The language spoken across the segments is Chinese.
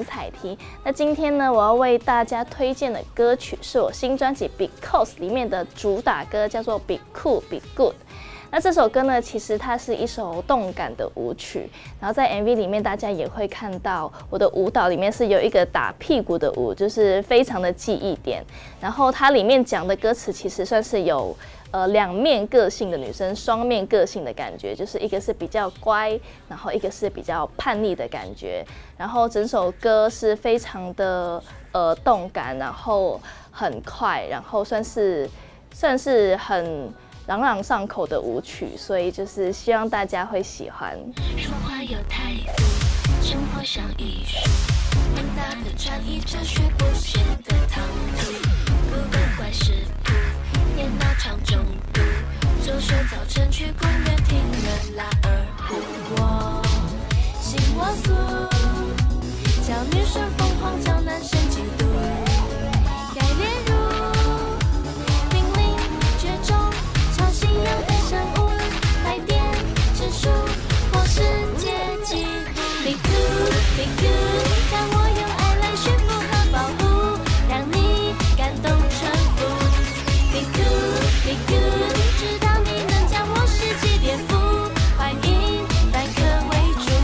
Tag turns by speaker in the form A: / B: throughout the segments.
A: 林采缇。那今天呢，我要为大家推荐的歌曲是我新专辑《Because》里面的主打歌，叫做《Be Cool Be Good》。那这首歌呢，其实它是一首动感的舞曲，然后在 MV 里面大家也会看到我的舞蹈里面是有一个打屁股的舞，就是非常的记忆点。然后它里面讲的歌词其实算是有两面个性的女生，双面个性的感觉，就是一个是比较乖，然后一个是比较叛逆的感觉。然后整首歌是非常的动感，然后很快，然后算是很朗朗上口的舞曲，所以就是希望大家会喜欢。
B: 说话有态度，生活像艺术，混搭的穿衣哲学不显得唐突，不跟怪食谱，电脑唱中毒，就说早晨去公园听人拉二胡，我行我素，叫女生疯狂，叫男生嫉妒，该列入濒临绝种超信仰的生物，来电指数或世界纪录。Be good, be good， 让我用爱来驯服和保护，让你感动臣服。Be good, be good， 直到你能将我世纪颠覆，欢迎反客为主。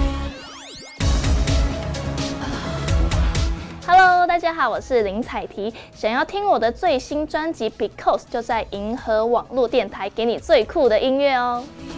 A: Hello， 大家好，我是林采缇。想要听我的最新专辑《Because》，就在银河网络电台，给你最酷的音乐哦。